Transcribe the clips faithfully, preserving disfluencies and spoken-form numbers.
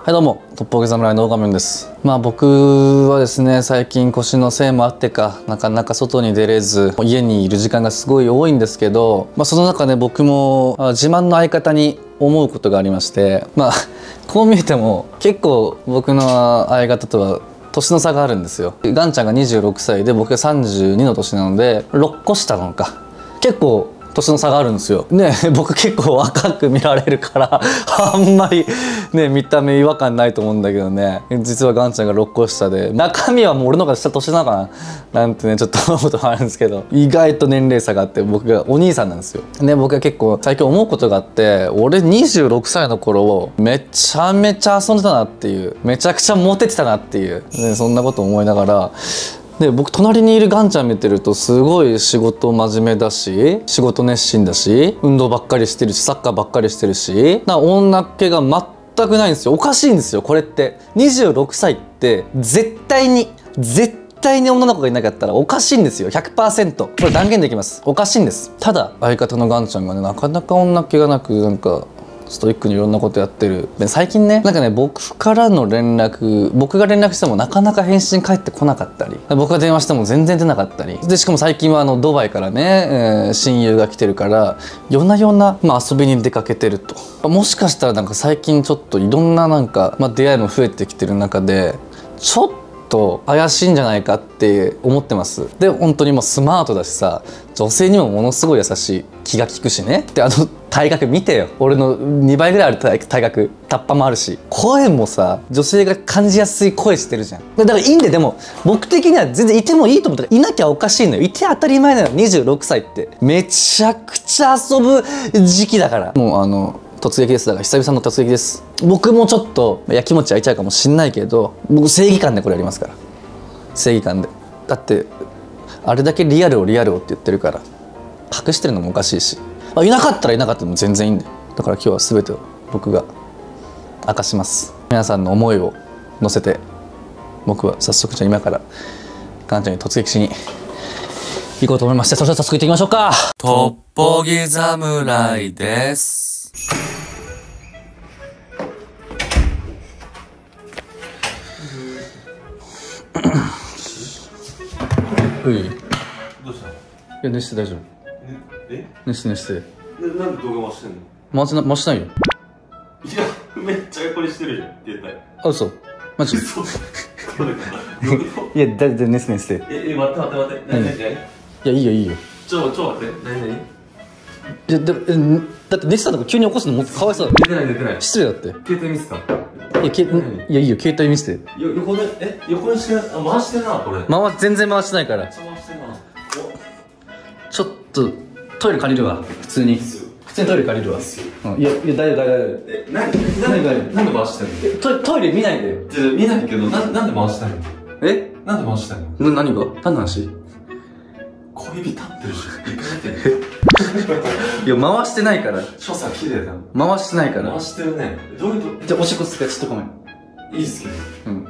はいどうも、トップオゲ侍のオガメンです。まあ僕はですね、最近腰のせいもあってか、なかなか外に出れず、家にいる時間がすごい多いんですけど、まあその中で僕も自慢の相方に思うことがありまして、まあこう見えても結構僕の相方とは年の差があるんですよ。ガンちゃんがにじゅうろくさいで僕がさんじゅうにの年なので、ろっこ下なのか。結構年の差があるんですよ。ね僕結構若く見られるからあんまりね見た目違和感ないと思うんだけどね、実はガンちゃんがろっこ下で中身はもう俺の方が下年なのかななんてねちょっと思うことがあるんですけど、意外と年齢差があって僕がお兄さんなんですよ。ね僕は結構最近思うことがあって、俺にじゅうろくさいの頃めちゃめちゃ遊んでたなっていう、めちゃくちゃモテてたなっていう、ね、そんなこと思いながら。で僕隣にいるガンちゃん見てるとすごい仕事真面目だし、仕事熱心だし、運動ばっかりしてるし、サッカーばっかりしてるし、な女っ気が全くないんですよ。おかしいんですよこれって。にじゅうろくさいって絶対に絶対に女の子がいなかったらおかしいんですよ。 ひゃくパーセント これ断言できます。おかしいんです。ただ相方のガンちゃんがね、なかなか女っ気がなく、なんかストイックにいろんなことやってる。で最近ね、なんかね僕からの連絡、僕が連絡してもなかなか返信返ってこなかったり、僕が電話しても全然出なかったりで、しかも最近はあのドバイからね、えー、親友が来てるから夜な夜な、まあ、遊びに出かけてると。もしかしたらなんか最近ちょっといろんななんか、まあ、出会いも増えてきてる中でちょっと怪しいんじゃないかって思ってます。で本当にもうスマートだしさ、女性にもものすごい優しい、気が利くしね。であの体格見てよ、俺のにばいぐらいある体体格、タッパもあるし、声もさ女性が感じやすい声してるじゃん。だからいいんで、でも僕的には全然いてもいいと思ったら、いなきゃおかしいのよ。いて当たり前なの。にじゅうろくさいってめちゃくちゃ遊ぶ時期だから。もうあの突撃です。だから久々の突撃です。僕もちょっとやきもち焼いちゃうかもしんないけど、僕正義感でこれやりますから。正義感で。だってあれだけリアルをリアルをって言ってるから隠してるのもおかしいし、まあ、いなかったらいなかったでも全然いいんで。だから今日は全てを僕が明かします。皆さんの思いを乗せて僕は早速じゃあ今からガンちゃんに突撃しに行こうと思いまして、それでは早速行ってみましょうか。 トッポギ侍です。 うい。 どうしたの？ いや寝して大丈夫。 え？ 寝して寝して。 な、なんで動画回してんの？ 回してな回してないよ。 いや、めっちゃ横にしてるじゃん、携帯。 あ、嘘。マジ？ 嘘。どれかな？どういうこと？ いやだだ寝して寝して。 え、え、待って待って待って。何何何？ いやいいよいいよ。 ちょ、ちょ待って。何何？ いやだえだって寝てたとこ急に起こすのもかわいそうだ。 出てない出てない。 失礼だって。 携帯見せた。 いやけいやいいよ携帯見せて。 よ、横で、え、横にして、あ、回してんな、これ。 回全然回してないから。 回してんな。 ちょっとトイレ借りるわ。普通に普通にトイレ借りるわ。うん、いやいや大丈夫大丈夫。 え、なに、なに、なんで回してんの？ トイトイレ見ないでよ。 じゃ見ないけど、な、なんで回してんの？ えなんで回してんの？ な何が何の話？ 小指立ってるし、一回見て。 いや回してないから。 所作綺麗だ。 回してないから。 回してるね。どういうこと？ じゃあおしっこつってちょっとごめん。 いいっすけど。 うん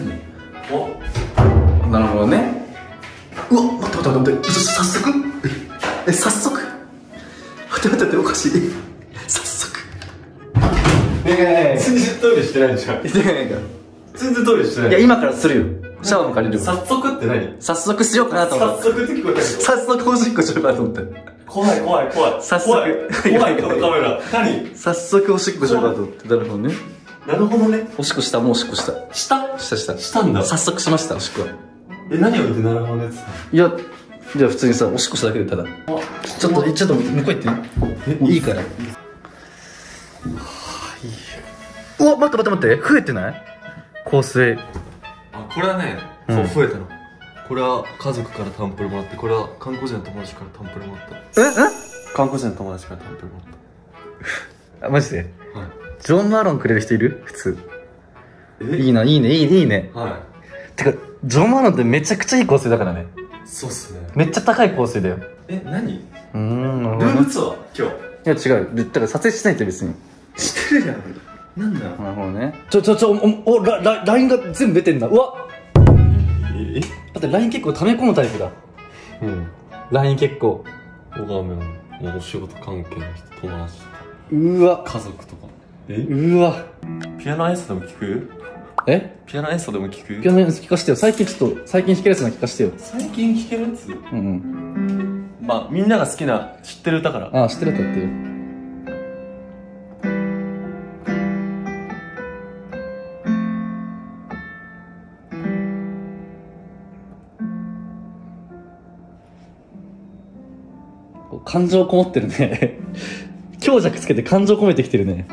何？お、 なるほどね。うわ待って待って待って、早速え早速待って待って待っておかしい。早速ねえ全然トイレしてないじゃん。 してないか。 全然トイレしてない。 いや今からするよ。シャワーも借りるよ。 早速って何？ 早速しようかなと思って。 早速って聞こえたけど。 早速おしっこしようかなと思って。 怖い怖い怖い。 早速怖い怖いこのカメラ。何？ 早速おしっこしようかなと思って。なるほどね。 なるほどね。 おしっこした、もうおしっこした。 したしたした。 したんだ。 早速しました、おしっこは。 え、何を言ってなるほどねってさ。 いや、じゃあ普通にさ、おしっこしただけでただ。ちょっと、ちょっと向こう行って。いいから。うわ、待って待って待って、増えてない？香水。 あ、これはね、そう、増えたの。これは家族からタンプルもらって、これは観光人の友達からタンプルもらった。 ええ観光人の友達からタンプルもらっあ、マジで？ た。はい。 ジョン・マロンくれる人いる？普通。 え？ いいな、いいね、いいね、いいね。 はてか、ジョン・マロンってめちゃくちゃいい香水だからね。 い。そうっすね。 めっちゃ高い香水だよ。 え、何？ うーん、なるほルどねームツアー今日。 いや違う。言ったら撮影しないと別に。 してるじゃん。なんだ？ なるほどね。ちょちょちょ、お、お、ラ、ラ、ラインが全部出てんだ。うわえ？ だって ライン 結構溜め込むタイプだ。 うん。 ライン 結構。 小川面、もうお仕事関係の人、友達とか、 うわ。 家族とか。 えうわ。 ピアノ演奏でも聞く？ えピアノ演奏でも聞く？ ピアノ演奏聞かしてよ。最近ちょっと、最近弾けるやつなら聞かしてよ。 最近聴けるやつ？ うんうん。 まあみんなが好きな知ってる歌から。 ああ、知ってるやつやってる。感情こもってるね。強弱つけて感情込めてきてるね。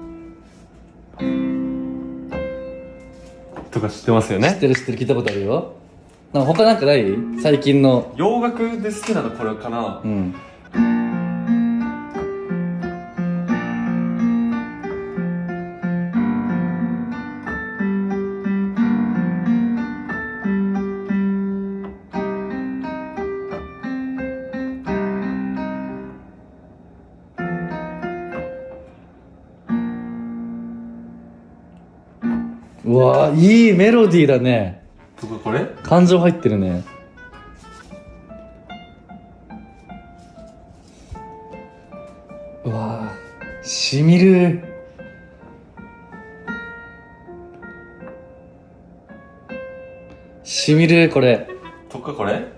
とか知ってますよね。 知ってる知ってる、聞いたことあるよ。なんか他なんかない？最近の。 洋楽で好きなのこれかな。 うん。うわー、いいメロディーだね。 とかこれ？ 感情入ってるね。うわー、しみる。しみる、これ。 とかこれ？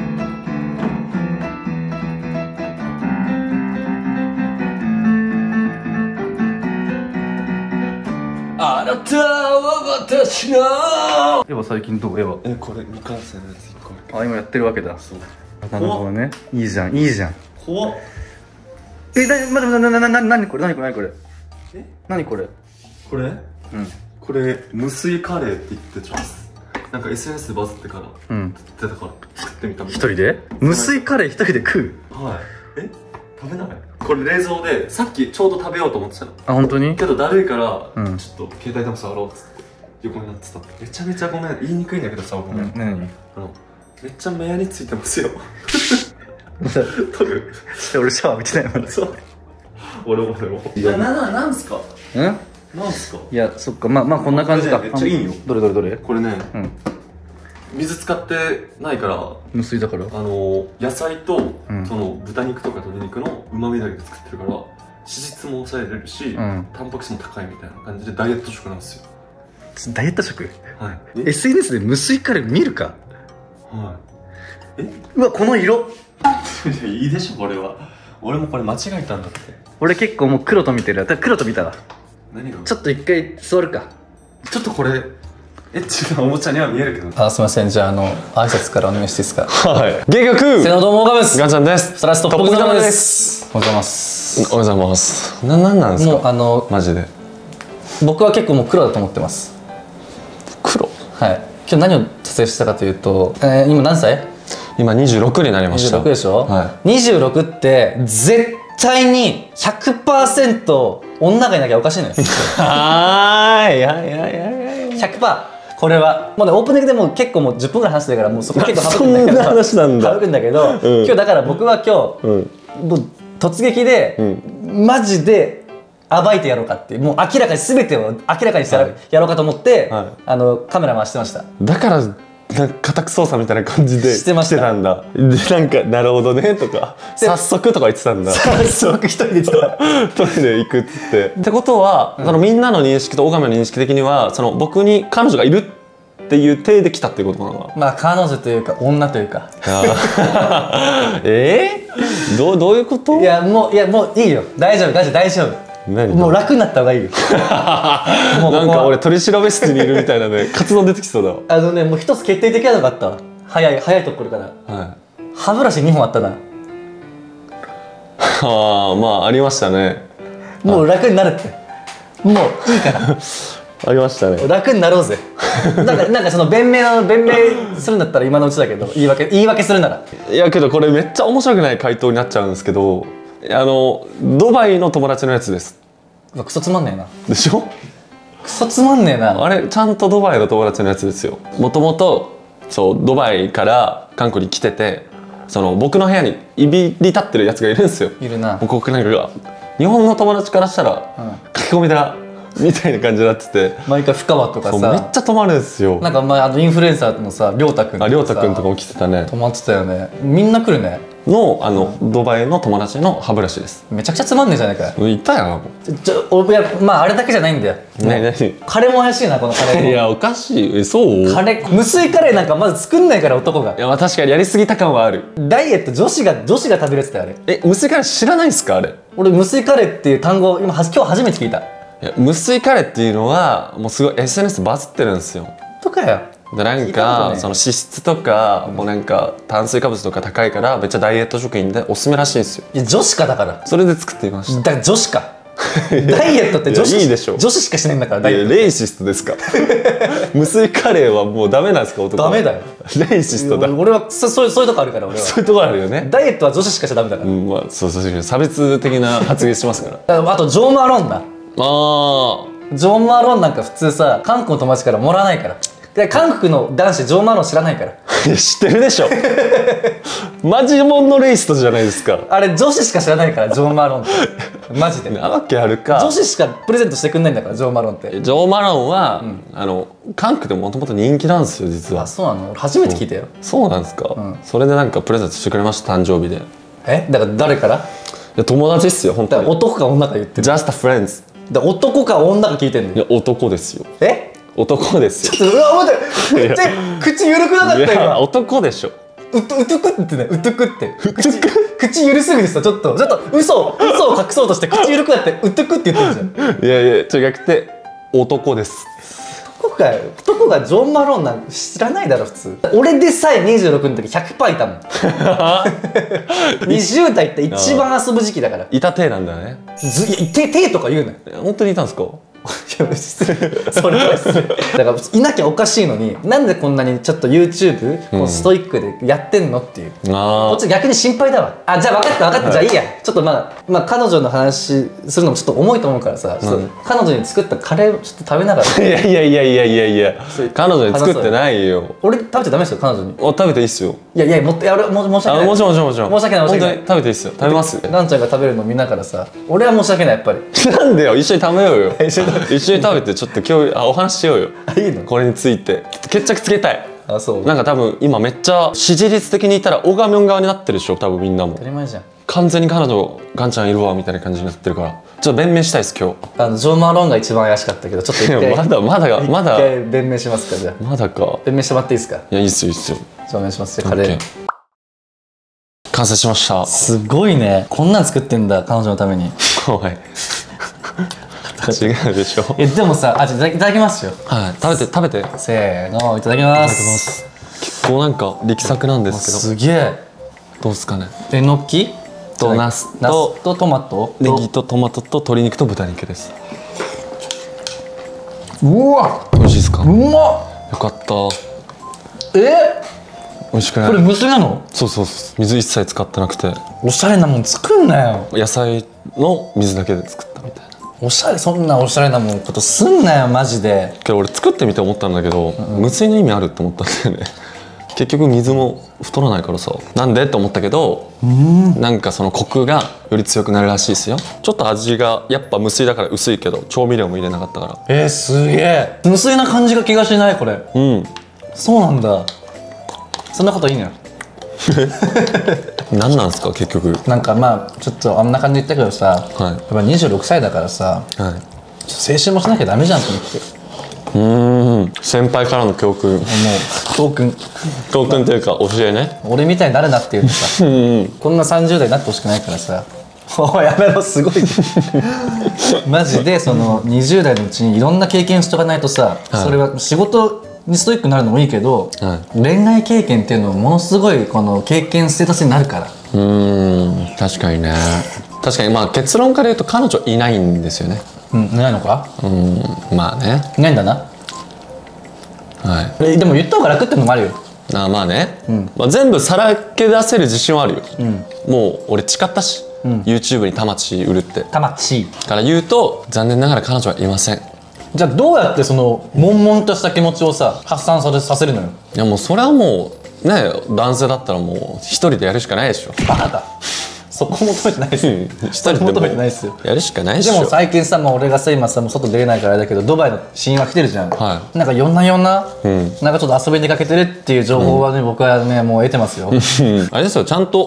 あなたは私の。 エヴァ最近どう？エヴァ。 え、これ未完成のやついっこある。 あ、今やってるわけだ。 そう。 なるほどね。いいじゃん、いいじゃん。 怖っ。 え、な、ま、な、な、な、な、なにこれ、なにこれ、なにこれ。 え？ なにこれ。 これ？ うん。 これ無水カレーって言ってます。なんか エスエヌエス でバズってから、 うん。 出たから作ってみたみたい。 一人で無水カレー一人で食う？ はい。え？食べない？これ冷蔵でさっきちょうど食べようと思ってたの。 あ、本当に？ けどだるいから、 うん、 ちょっと携帯でも触ろうっつって横になってた。めちゃめちゃごめん、言いにくいんだけどさ、ごめん。 うん、何？ あのめっちゃ目やについてますよ。取る？ 俺シャワー浴びてないもんね。 そう。俺も俺も。いや、な、な、なんすか？ うんなんすか？ いや、そっか、まあまあこんな感じか。 めっちゃいいよ。 どれどれどれ？ これね、 うん、 水使ってないから無水だから、 あの野菜と、 うん、 その豚肉とか鶏肉のうまみだけで作ってるから脂質も抑えれるし、うん、タンパク質も高いみたいな感じでダイエット食なんですよ。 ダイエット食？ はい。 エスエヌエス で無水カレー見るか？ はい。え？ うわ、この色。 いいでしょこれは。俺もこれ間違えたんだって。 俺結構もう黒と見てる。だから黒と見たわ。 何が？ちちょっと一回座るか。 ちょっとこれエッチなおもちゃには見えるけど。 あ、すみません。じゃあ、あの挨拶からお願いしていいですか？ はい。ゲ曲。 せーの、どうも、オガムです。 ガンちゃんです。 ストラストップグザムです。おはようございます。 おはようございます。な、なんなんですか？ もうあのマジで。 僕は結構もう黒だと思ってます。 黒？ はい。今日何を撮影したかというと、えー、今何歳？ 今にじゅうろくになりました。 にじゅうろくでしょ？ はい。 にじゅうろくって絶対に ひゃくパーセント 女がいなきゃおかしいのよ。 はーい。いやいやいやいや。 ひゃくパーセント。これはもうね、オープニングでもう結構もうじゅっぷんぐらい話してるから、もうそこ結構省くんだけど、 そんな話なんだ。 省くんだけど、うん、今日だから僕は今日、うん、もう突撃で、うん、マジで暴いてやろうかっていう、もう明らかに全てを明らかにしてやろうかと思って、はい、あのカメラ回してました。 だからなんか家宅捜査みたいな感じでしてました。 してたんだ。でなんかなるほどねとか早速とか言ってたんだ。 早速一人で言ってた。 一人で行くっつって。ってことは、うん、そのみんなの認識とオガメの認識的にはその僕に彼女がいるっていう体で来たっていうことなのかな。 まあ彼女というか女というか。 えー、どうどういうこと？ いやもういやもういいよ、大丈夫大丈夫大丈夫。もう楽になった方がいいよ。 もうなんか俺取り調べ室にいるみたいなね、カツ丼出てきそうだわ。 あのね、もう一つ決定的なのがあったわ。早い早いところから、はい、歯ブラシにほんあったな。 はあ、まあありましたね。 もう楽になるって、もういいからありましたね。 楽になろうぜ。なんかなんかその弁明の弁明するんだったら今のうちだけど、言い訳言い訳するなら。 いやけどこれめっちゃ面白くない回答になっちゃうんですけど、あのドバイの友達のやつです。 クソつまんねえな。 でしょ？ クソつまんねえな。 あれちゃんとドバイの友達のやつですよ。もともとそうドバイから韓国に来てて、その僕の部屋にいびり立ってるやつがいるんですよ。 いるな。 僕なんかが日本の友達からしたら、うん、書き込みだみたいな感じになってて、 毎回深場とかさめっちゃ泊まるんですよ。 なんか前あのインフルエンサーのさ、りょうたくんあ、りょうたくんとかも来てたね。 泊まってたよね。みんな来るね。 のあのドバイの友達の歯ブラシです。 めちゃくちゃつまんねえじゃないかよ。 いたよ。 ちょちょおいやまああれだけじゃないんだよ。 何何カレーも怪しいなこのカレーも。 いやおかしい。えそうカレー無水カレーなんかまず作んないから男が。 いやまあ確かにやりすぎた感はある。 ダイエット女子が女子が食べるやつだよあれ。 え無水カレー知らないんすかあれ。 俺無水カレーっていう単語今は今日初めて聞いた。 いや無水カレーっていうのはもうすごい エスエヌエス バズってるんですよ。 とかよ。 でなん聞いたことねかその脂質とか、もうなんか炭水化物とか高いからめっちゃダイエット食品でおすすめらしいんですよ。 いや女子かだから。 それで作ってみました。 だから女子か。ダイエットって女子いやいいでしょ女子しかしないんだからダいイエット。 やレイシストですか無水カレーはもうダメなんですか男は。 ダメだよ。 レイシストだ。 俺はそそういうそういうとこあるから俺は。 そういうとこあるよね。 ダイエットは女子しかしちゃダメだから。 うんまあそうそう差別的な発言しますからだからあとジョー・マロンだ。 ああジョー・マロンなんか普通さ韓国の友達からもらわないから。で韓国の男子ジョー・マロン知らないから。 知ってるでしょマジモンのレイストじゃないですか。 あれ女子しか知らないからジョー・マロンってマジでなわけあるか。 女子しかプレゼントしてくんないんだからジョー・マロンって。 ジョー・マロンは、あの韓国でもともと人気なんですよ実は。 あそうなの。俺初めて聞いたよ。 そうなんですか、 んそれでなんかプレゼントしてくれました誕生日で。いえだから誰からや友達っすよ本だから当に。 男か女か言ってる。 Just a friends。 だから男か女か聞いてんのよ。 いや男ですよえ男ですよ。 ちょっとうわ待ってめっちゃ口緩くなかったいや今。 男でしょ。 うとうとくって言ってねうとくって口口緩すぎてさちょっとちょっと嘘嘘を隠そうとして口緩くなってうとくって言ってるじゃん。 いやいや違くて男です。 男かよ。男がジョン・マロンなんて知らないだろ普通。俺でさえにじゅうろくの時 ひゃくパーセント いたもんにじゅう代って一番遊ぶ時期だから。 いた体なんだね。 ずいや手手とか言うなよ。 本当にいたんですか。 いや失礼それは失礼だからいなきゃおかしいのになんでこんなにちょっと YouTube、こうストイックでやってんのっていうこあっち逆に心配だわ。あじゃあ分かった分かった、じゃあいいやちょっとまあ、まあ、彼女の話するのもちょっと重いと思うからさ、ちょっと彼女に作ったカレーをちょっと食べながらあいやいやいやいやいやいや彼女に作ってないよ。 俺食べちゃダメですよ彼女に。 お食べていいっすよ。 いやいやもっといや俺も申し訳ない。 あもちろんもちろんもちろん申し訳ない申し訳ない本当に食べていいっすよ。食べますランちゃんが食べるの見ながらさ俺は申し訳ないやっぱり。 なんでよ一緒に食べようよ一緒に食べ一緒に食べてちょっと今日あお話ししようよいいのこれについて決着つけたい。 あそうなんか多分今めっちゃ支持率的に言ったらオガミョン側になってるでしょ多分みんなも当たり前じゃん。 完全に彼女ガンちゃんいるわみたいな感じになってるからちょっと弁明したいです今日。 あのジョー・マロンが一番怪しかったけどちょっと一いや回まだまだまだ一回弁明しますかじゃあまだか。 弁明してもらっていいですか。 いやいいっすよいいっすよ。 じゃあお願いします。カレ OK ー完成しましたすごいねこんなん作ってんだ彼女のために。 おい違うでしょ。 えでもさあじゃあいただきいただきますよ。 はい食べて食べて。 せーのいただきます。 いただきます結構なんか力作なんですけすげえ。 どどうですかね。 えのきとナスとナスとトマトネギとトマトと鶏肉と豚肉です。 うわ美味しいですか。 うまっ。 よかったえ美味しくない。 これ無水なの。 そうそうそう水一切使ってなくておしゃれなもん作んなよ。 野菜の水だけで作ったみたいな。 おしゃれそんなおしゃれなもんことすんなよマジで。 けど俺作ってみて思ったんだけど、無水の意味あるって思ったんだよね結局水も太らないからさなんでって思ったけどなんかそのコクがより強くなるらしいですよ。ちょっと味がやっぱ無水だから薄いけど調味料も入れなかったかえー、すげえ無水な感じが気がしないこれ。 らうんそうなんだ。そんなこといいのよ。 何なんですか結局。 なんかまあちょっとあんな感じで言ったけどさ、 はいやっぱにじゅうろくさいだからさはいちょっと青春もしなきゃダメじゃんと思って。 うーん先輩からの教訓もう教訓教訓というか教えね。 俺みたいになるなっていうのさこんなさんじゅう代になってほしくないからさおいやめろすごいマジでそのにじゅう代のうちにいろんな経験しとかないとさ、 はいそれは仕事にストイックになるのもいいけど、 は恋愛経験っていうのもものすごいこの経験ステータスになるから。 うーん確かにね。確かにまあ結論から言うと彼女いないんですよね。 うんいないのか。 うんまあねいないんだな。 はいえでも言った方が楽ってのもあるよ。 あまあね、まあ、全部さらけ出せる自信はあるよ、もう俺誓ったし、YouTube に魂売るって魂から言うと残念ながら彼女はいません。 じゃあどうやってその悶々とした気持ちをさ発散させさせるのよ。 いやもうそれはもうね男性だったらもう一人でやるしかないでしょ。 バカだそこ求めてないですよ一人でも求めてないですよ。 やるしかないでしょ。 でも最近さ、まあ、俺がさ今さもう外出れないからあれだけどドバイの親友が来てるじゃん、 はなんか夜な夜な、 んなんかちょっと遊びに出かけてるっていう情報はね、僕はねもう得てますよ。 うんあれですよちゃんと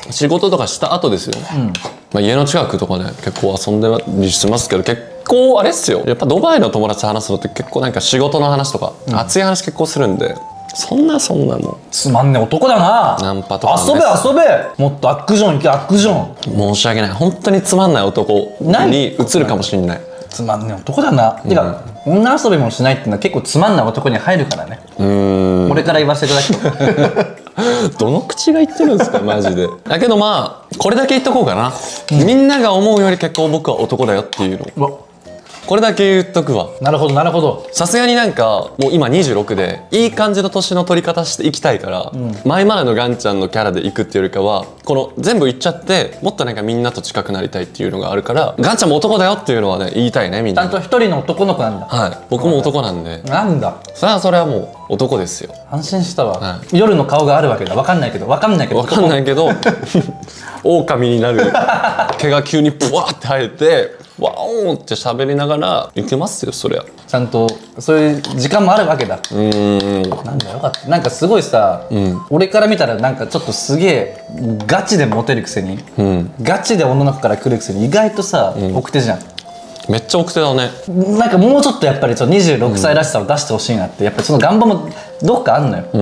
仕事とかした後ですよ、まあ、家の近くとかね結構遊んでたりしますけど、結構あれっすよ、やっぱドバイの友達と話すのって結構なんか仕事の話とか、うん、熱い話結構するんで、そんなそんなもんつまんねえ男だな。 ナンパとか遊べ遊べ、もっとアクション行けアクション。 申し訳ない、本当につまんない男に移るかもしれない。 つまんねえ男だな、うん、てか女遊びもしないっていうのは結構つまんない男に入るからね。うーん、俺から言わせていただくとどの口が言ってるんですかマジで。だけどまあこれだけ言っとこうかな、うん、みんなが思うより結構僕は男だよっていうの、これだけ言っとくわ。 なるほどなるほど。 さすがになんかもう今にじゅうろくでいい感じの年の取り方していきたいから、うん、前までのガンちゃんのキャラでいくっていうよりかは、この全部言っちゃってもっとなんかみんなと近くなりたいっていうのがあるから、ガンちゃんも男だよっていうのはね言いたいね、みんな。 ちゃんと一人の男の子なんだ。 はい、僕も男なんで。 なんださあそれはもう男ですよ。 安心したわ、はい、夜の顔があるわけだ。わかんないけどわかんないけどわかんないけど狼になる毛が急にブワーって生えてワオーンって喋りながらいけますよ、そりゃ。 ちゃんとそういう時間もあるわけだ。うーん、なんだよかった。なんかすごいさ、うん、俺から見たらなんかちょっとすげえガチでモテるくせに、うん、ガチで女の子から来るくせに意外とさ、うん、奥手じゃん。 めっちゃ奥手だね。 なんかもうちょっとやっぱりちょにじゅうろくさいらしさを出してほしいなって、やっぱりその願望もどっかあんのよ。うん、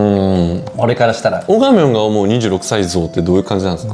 俺からしたら。 オガミョンが思うにじゅうろくさい像ってどういう感じなんですか？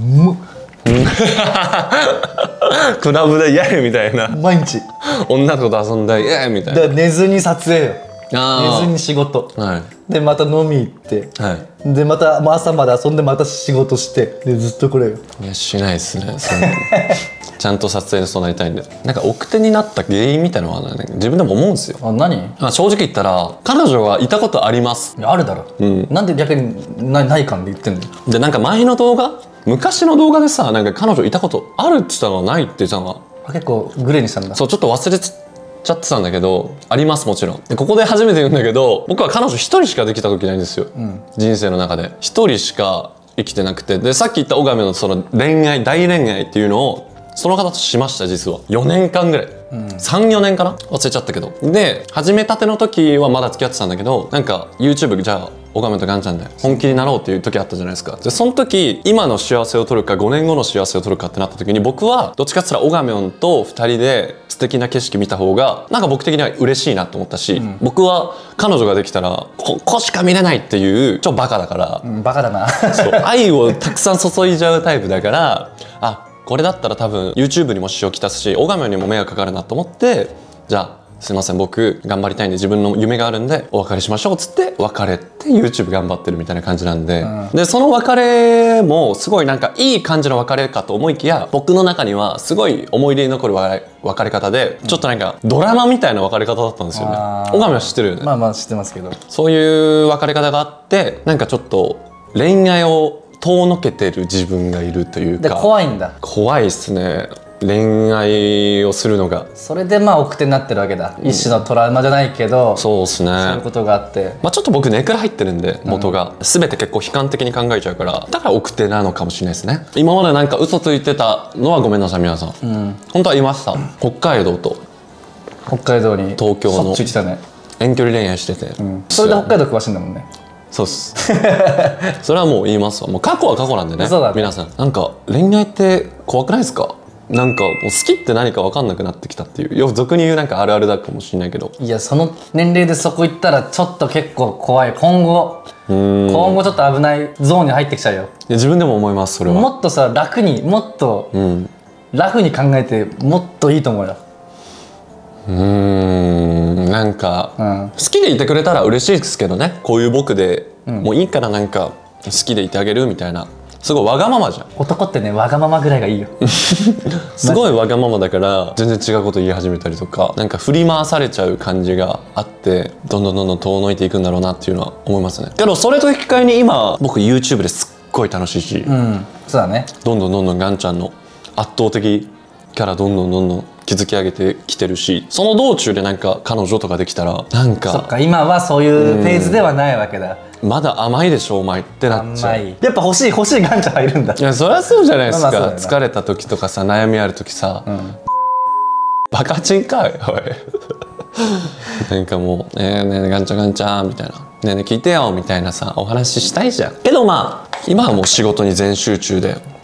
クラブでイエーイみたいな、 毎日女の子と遊んでイエーイみたいな。 だから寝ずに撮影よ、寝ずに仕事、はい、でまた飲み行って、はい、でまた朝まで遊んでまた仕事してでずっとこれよ。 いやしないですねそんなちゃんと撮影に備えたいんで。なんか奥手になった原因みたいなのは、ね、自分でも思うんですよ。 あ、何？ あ、正直言ったら彼女はいたことあります。 いやあるだろ、うん、なんで逆になない感で言ってんの？ でなんか前の動画、昔の動画でさ、なんか彼女いたことあるって言ったのはないって言ったのが、 結構グレーにしたんだ。 そう、ちょっと忘れちゃってたんだけど、あります、もちろん。でここで初めて言うんだけど、僕は彼女一人しかできた時ないんですよ、うん、人生の中で一人しか生きてなくて。でさっき言ったオガミのその恋愛、大恋愛っていうのをその方としました。実はよねんかんぐらい、うん、さんよねんかな、忘れちゃったけど。で始めたての時はまだ付き合ってたんだけど、なんか YouTube じゃあオガメとガンちゃんで本気になろうっていう時あったじゃないですか。でその時今の幸せを取るかごねんごの幸せを取るかってなった時に、僕はどっちかって言ったらオガメンとふたりで素敵な景色見た方がなんか僕的には嬉しいなと思ったし、うん、僕は彼女ができたらここしか見れないっていう超バカだから、 うん、バカだなそう愛をたくさん注いじゃうタイプだから、あ、これだったら多分 YouTube にも支障をきたすしオガメンにも迷惑かかるなと思って、じゃあすいません僕頑張りたいんで自分の夢があるんでお別れしましょうっつって別れて YouTube 頑張ってるみたいな感じなんで、うん、でその別れもすごいなんかいい感じの別れかと思いきや、僕の中にはすごい思い出に残る別れ方で、ちょっとなんかドラマみたいな別れ方だったんですよね。オガメは知ってるよね。 まあまあ知ってますけど、 そういう別れ方があって、なんかちょっと恋愛を遠のけてる自分がいるというか。 で怖いんだ。 怖いっすね、恋愛をするのが。 それでまあ奥手になってるわけだ、うん、一種のトラウマじゃないけど、 そうっすね、 そういうことがあって、 まあちょっと僕根から入ってるんで元が、うん、全て結構悲観的に考えちゃうから、だから奥手なのかもしれないですね。今までなんか嘘ついてたのはごめんなさい皆さん、うん、本当はいました。北海道と北海道に東京のそっち行ってたね、 遠距離恋愛してて、うん、 それで北海道詳しいんだもんね。 そうっすそれはもう言いますわ。もう過去は過去なんでね。 そうだね。 皆さんなんか恋愛って怖くないですか？なんかもう好きって何か分かんなくなってきたっていう、よく俗に言うなんかあるあるだかもしれないけど、 いやその年齢でそこ行ったらちょっと結構怖い。今後今後ちょっと危ないゾーンに入ってきちゃうよ。いや自分でも思います。それはもっとさ楽にもっと、うん、ラフに考えてもっといいと思うよ。 うーん、なんか、うん、好きでいてくれたら嬉しいですけどね。こういう僕で、うん、もういいからなんか好きでいてあげるみたいな、すごいわがままじゃん。 男ってねわがままぐらいがいいよすごいわがままだから全然違うこと言い始めたりとか、なんか振り回されちゃう感じがあって、どんどんどんどん遠のいていくんだろうなっていうのは思いますね。けどそれと引き換えに今僕 YouTube ですっごい楽しいし、うん、 そうだね、 どんどんどんどんガンちゃんの圧倒的キャラどんどんどんどん築き上げてきてるし、その道中でなんか彼女とかできたらなんか、 そっか今はそういうフェーズではないわけだ。 まだ甘いでしょお前ってなっちゃう。 やっぱ欲しい欲しいガンちゃん入るんだ。 いやそりゃそうじゃないですか。まあまあ疲れた時とかさ、悩みある時さ、うん、バカチンかいおいなんかもう「ねえねえガンちゃんガンちゃん」みたいな「ねえねえ聞いてよ」みたいなさお話ししたいじゃん。けどまあ今はもう仕事に全集中で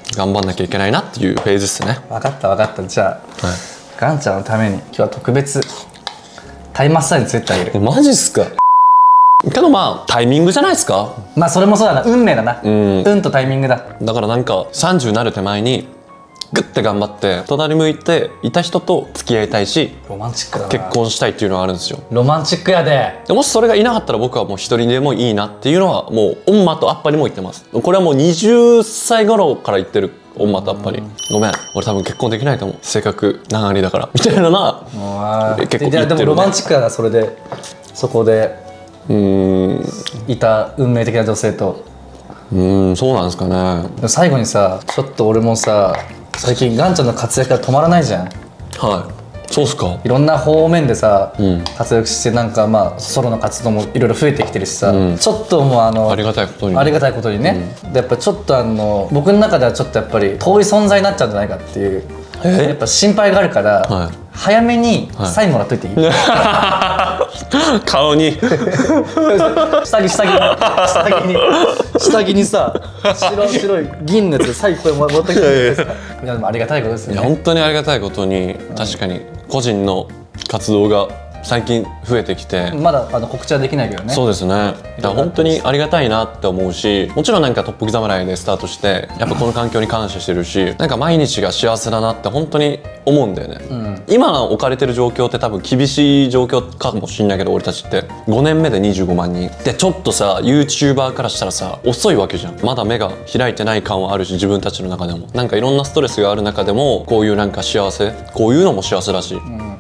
頑張んなきゃいけないなっていうフェーズですね。 分かった分かった。じゃあ、 はい、 ガンちゃんのために今日は特別タイマッサージつけてあげる。 えマジっすか。けどまあタイミングじゃないですか。 まあそれもそうだな、運命だな。 うん、 運とタイミングだ。 だからなんかさんじゅうになる手前にグッて頑張って隣向いていた人と付き合いたいし、 ロマンチックだな。 結婚したいっていうのがあるんですよ。 ロマンチックやで。 でもしそれがいなかったら僕はもう一人でもいいなっていうのはもうオンマとアッパにも言ってます。これはもうにじゅっさい頃から言ってる。オンマとアッパにごめん俺多分結婚できないと思う、性格長ありだからみたいなのは結構言ってる、ね、 でもロマンチックだな。それでそこでうーんいた運命的な女性と。 うーんそうなんですかね。 でも最後にさ、ちょっと俺もさ最近ガンちゃんの活躍が止まらないじゃん。 はい、そうっすか。 いろんな方面でさ、 うん、 活躍して、なんかまあソロの活動もいろいろ増えてきてるしさ、うん、ちょっともうあのありがたいことにありがたいことにね、うん、でやっぱちょっとあの僕の中ではちょっとやっぱり遠い存在になっちゃうんじゃないかっていうやっぱ心配があるから、はい、早めにサインもらっといていい？はい、 顔に下着下着下着に下着にさ白白い銀のやつでサインこれもらってきていいですか？いやでもありがたいことですよね。 いや本当にありがたいことに、確かに個人の活動が最近増えてきて、 まだあの告知はできないけどね。 そうですね。だから本当にありがたいなって思うし、もちろんなんかトップ侍でスタートしてやっぱこの環境に感謝してるし、なんか毎日が幸せだなって本当に思うんだよね、うん、今置かれてる状況って多分厳しい状況かもしれないけど、俺たちってごねんめでにじゅうごまんにんでちょっとさ YouTuber からしたらさ遅いわけじゃん。まだ目が開いてない感はあるし、自分たちの中でもなんかいろんなストレスがある中でもこういうなんか幸せ、こういうのも幸せだし、うん、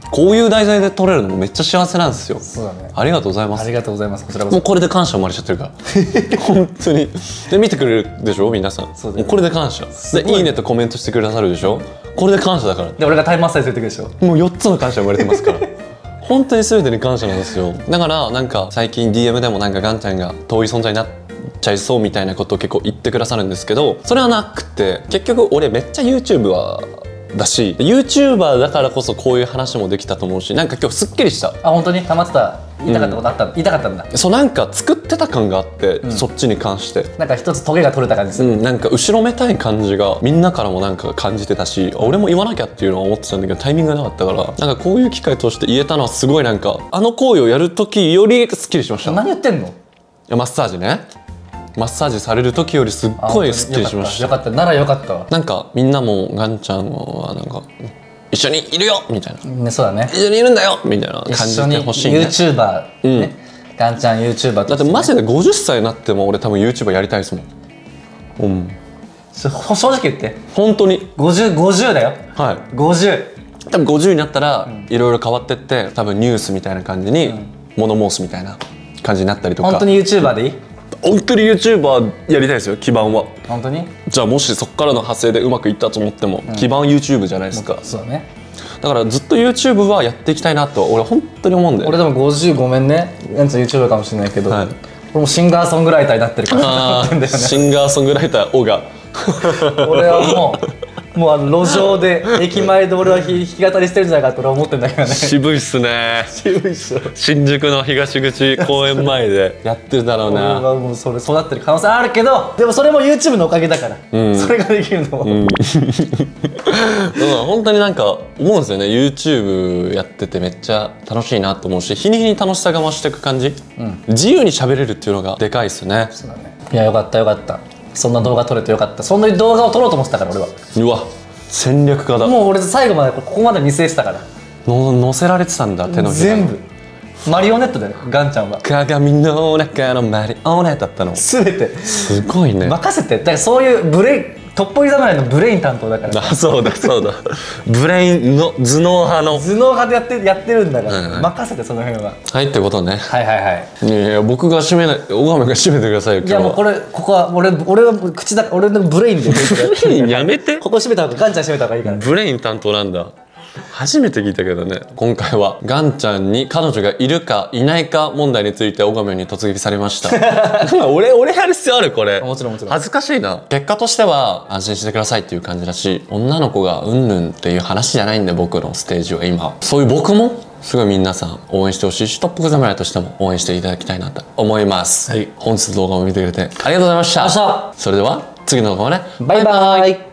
こういう題材で撮れるのもめっちゃ幸せなんですよ。 そうだね。 ありがとうございます。 ありがとうございます。こちらこそ。 もうこれで感謝生まれちゃってるから本当に。で見てくれるでしょ皆さん。そうだね、もうこれで感謝で、いいねとコメントしてくださるでしょ、これで感謝だから。 で俺がタイムマッサージするでしょ、 もうよっつの感謝生まれてますから本当に全てに感謝なんですよ。だからなんか最近 ディーエム でもなんかガンちゃんが遠い存在になっちゃいそうみたいなことを結構言ってくださるんですけど、それはなくて結局俺めっちゃ YouTube はだし YouTuber だからこそこういう話もできたと思うし、なんか今日すっきりした。 あ本当に溜まってた。言いたかったことあった、うん、言いたかったんだ。 そうなんか作ってた感があって、うん、そっちに関してなんか一つトゲが取れた感じする、 うん、なんか後ろめたい感じがみんなからもなんか感じてたし、俺も言わなきゃっていうのは思ってたんだけどタイミングがなかったから、なんかこういう機会として言えたのはすごいなんかあの行為をやる時よりすっきりしました。 何言ってんの？いやマッサージね、マッサージされる時よりすっごいすっきりしました。 よかった、ならよかったわ。 なんかみんなもガンちゃんはなんか一緒にいるよみたいな、 ね、そうだね、 一緒にいるんだよみたいな感じてほしいね。 一緒に YouTuber ね、うんガンちゃん YouTuber と、ね、 だってマジでごじゅっさいになっても俺多分 YouTuber やりたいですもん。うん。 正直言って。 本当に。 ごじゅう、ごじゅうだよ。 はい。 ごじゅう。 多分ごじゅうになったらいろいろ変わってって多分ニュースみたいな感じに物申すみたいな感じになったりとか。 本当に YouTuber でいい？ 本当に YouTuber やりたいですよ、基盤は。 本当に？ じゃあもしそこからの派生でうまくいったと思っても、うん、基盤 YouTube じゃないですか。 そうだね。 だからずっと YouTube はやっていきたいなと俺本当に思うんだよ。 俺でもごじゅうごめんね、やつ YouTuber かもしれないけど、はい、俺もシンガーソングライターになってるからってんだよね。 シンガーソングライターオガ俺はもうもうあの路上で駅前で俺は弾き語りしてるんじゃないかと俺は思ってんだけどね。渋いっすね。 渋いっすよ。 新宿の東口公園前でやってるだろうな。 俺はもうそれ育ってる可能性あるけど、でもそれも YouTube のおかげだから、うん、それができるのも、うん、だから本当になんか思うんですよね。 YouTube やっててめっちゃ楽しいなと思うし、日に日に楽しさが増していく感じ、うん、自由に喋れるっていうのがでかいっすね。 そうだね。いやよかったよかった、そんな動画撮れてよかった。そんな動画を撮ろうと思ってたから俺は。 うわ戦略家だ。 もう俺最後までここまで見据えてたから。 の乗せられてたんだ、手のひら全部マリオネットだよガンちゃんは。 鏡の中のマリオネットだったの。 全てすごいね。 任せて。だからそういうブレイトッポギ侍のブレイン担当だから。 あそうだそうだブレインの頭脳派の頭脳派でやってやってるんだから、うん、任せてその辺は。 はいってことね。 はいはいはい。 いやいや僕が締めない、小川が締めてくださいよ。 いやもうこれここは俺俺は口だ、俺のブレインでやめて。 ここ締めた方がガンちゃん締めた方がいいから。 ブレイン担当なんだ。初めて聞いたけどね。今回はガンちゃんに彼女がいるかいないか問題について小亀に突撃されました俺俺やる必要あるこれ。 もちろんもちろん。 恥ずかしいな。結果としては安心してくださいっていう感じだし、女の子がうんぬんっていう話じゃないんで、僕のステージは今そういう僕もすごい皆さん応援してほしいし、トップ侍としても応援していただきたいなと思います、はい、本日の動画を見てくれてありがとうございました。それでは次の動画もね、 バイバイ。